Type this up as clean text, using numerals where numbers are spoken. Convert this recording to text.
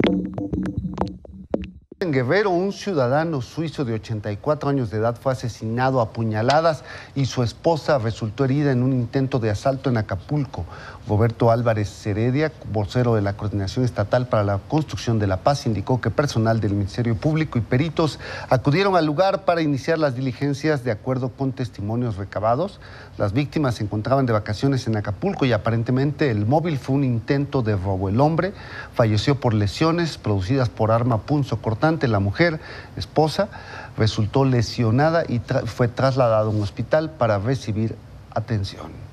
En Guerrero, un ciudadano suizo de 84 años de edad fue asesinado a puñaladas y su esposa resultó herida en un intento de asalto en Acapulco. Roberto Álvarez Heredia, vocero de la Coordinación Estatal para la Construcción de la Paz, indicó que personal del Ministerio Público y peritos acudieron al lugar para iniciar las diligencias de acuerdo con testimonios recabados. Las víctimas se encontraban de vacaciones en Acapulco y aparentemente el móvil fue un intento de robo. El hombre falleció por lesiones producidas por arma punzocortante. La mujer, esposa, resultó lesionada y fue trasladada a un hospital para recibir atención.